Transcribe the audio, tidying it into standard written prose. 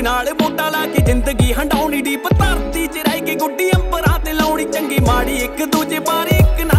नाल मोटा ला के जिंदगी हंडाउनी डीप धरती च रह के गुड्डी अंबरां ते लाउणी चंगी माड़ी एक दूजे बारे एक